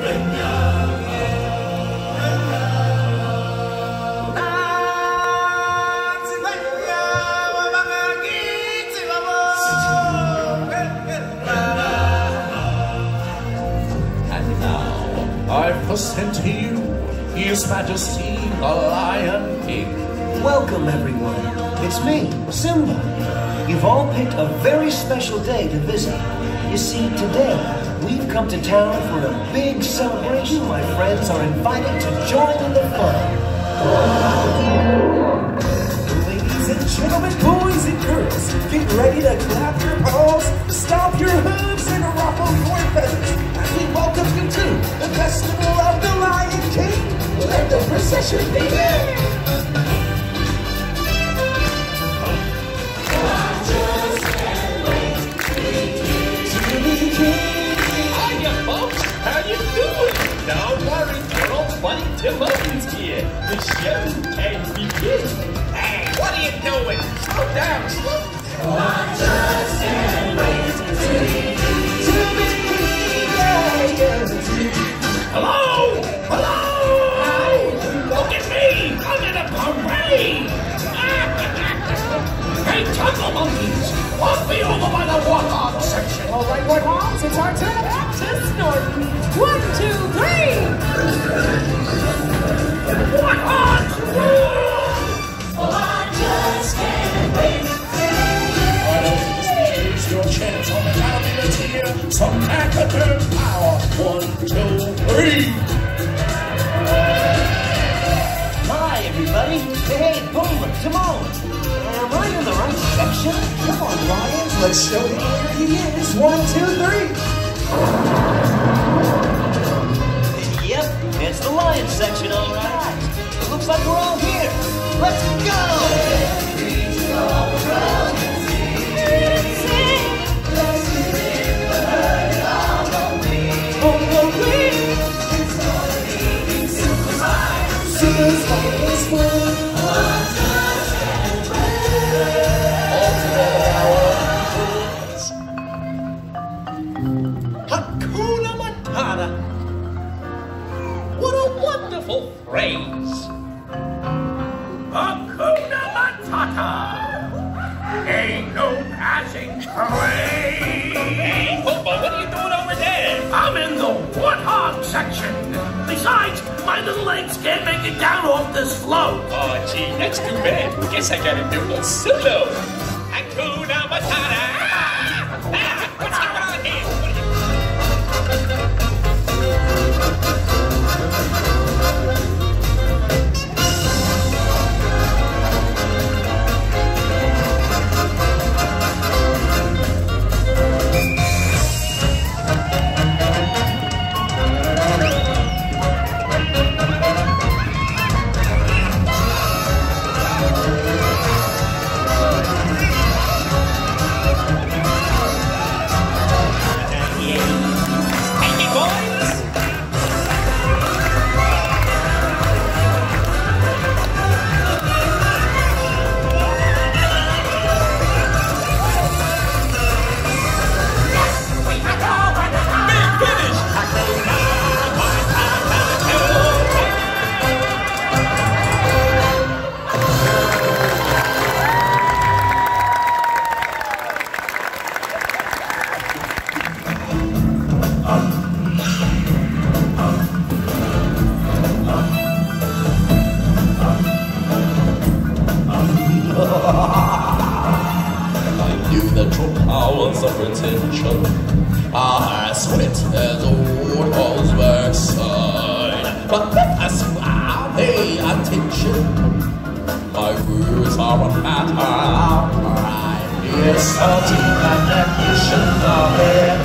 I present to you His Majesty the Lion King. Welcome, everyone. It's me, Simba. You've all picked a very special day to visit. You see, today, we've come to town for a big celebration. My friends are invited to join in the fun. Ladies and gentlemen, boys and girls, get ready to clap your paws, stomp your hooves, and ruffle your feathers as we welcome you to the Festival of the Lion King. Let the procession begin! Hiya, folks! How you doing? Don't worry, your old buddy Tim Owens here. The show can begin. Hey, what are you doing? Slow down, slow down. Just can't wait to begin. Hello? Hello? Look at me! I'm in a parade! Hey, Jungle Monkeys! Walk me over by the warthog section! All right, warthogs, it's our turn to snort. 1, 2, 3! Warthogs! I just can't wait. Here's your chance on the count of the tier. Some Academ power. 1, 2, 3. Hi, everybody. Hey, Pumbaa, Timon. Am I in the right section? Come on, Lions, let's show him where he is. 1, 2, 3. Yep, it's the lion section, all right. It looks like we're all here. Let's go! Hakuna Matata. What a wonderful phrase. Hakuna Matata. Ain't no passing parade. Hey, Pumbaa, what are you doing over there? I'm in the warthog section. Besides, my little legs can't make it down off this float. Oh, gee, that's too bad. Guess I gotta do a solo. Hakuna Matata. What's going on here? Of retention, I sweat as a warthog's backside. But as I pay attention, my words are a matter of pride. Yes, a deep adaptation of it.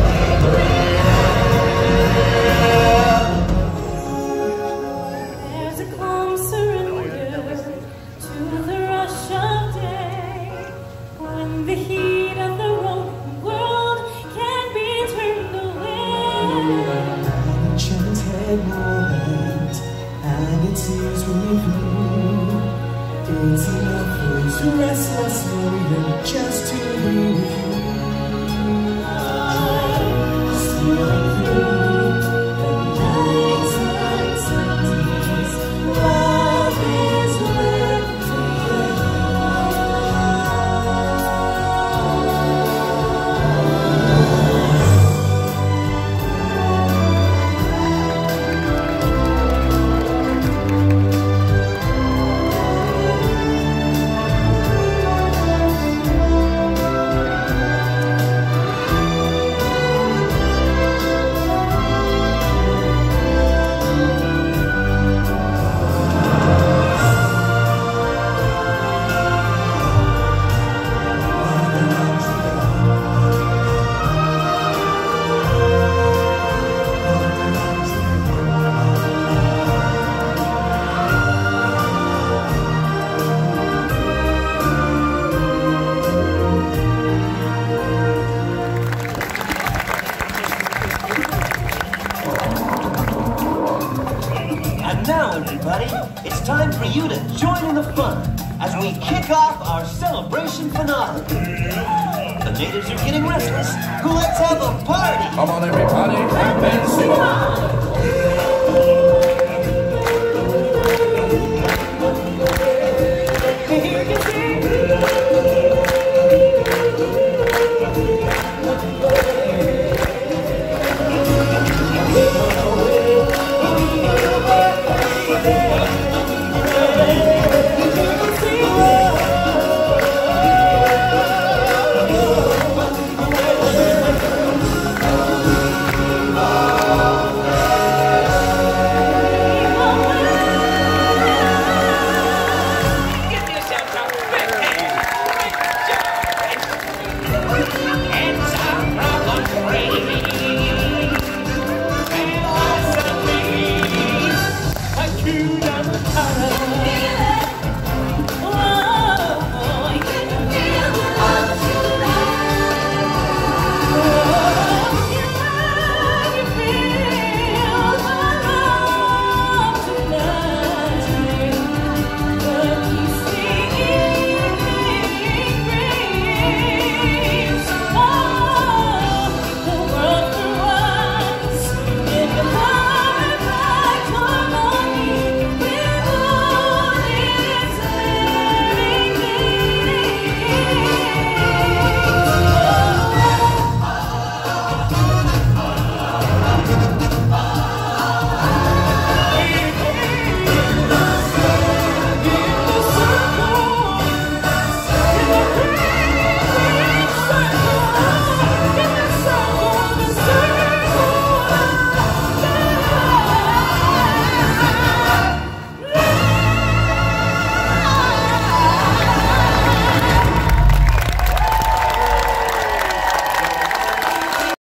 There's a calm surrender to the rush of day, when the heat of the world can be turned away. Enchanted moment, and it seems relieving. It's enough for his restless longing just to be with you. Just the feeling that Now, everybody, it's time for you to join in the fun as we kick off our celebration finale. The natives are getting restless, so let's have a party! Come on, everybody, clap and sing